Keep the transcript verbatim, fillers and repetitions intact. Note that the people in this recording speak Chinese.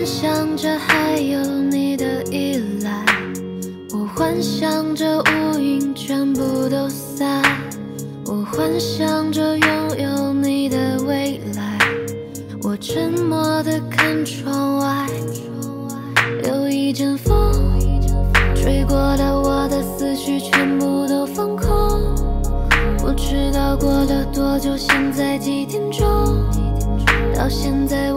想着还有你的依赖，我幻想着乌云全部都散，我幻想着拥有你的未来。我沉默地看窗外，有一阵风吹过了我的思绪，全部都放空。不知道过了多久，现在几点钟？到现在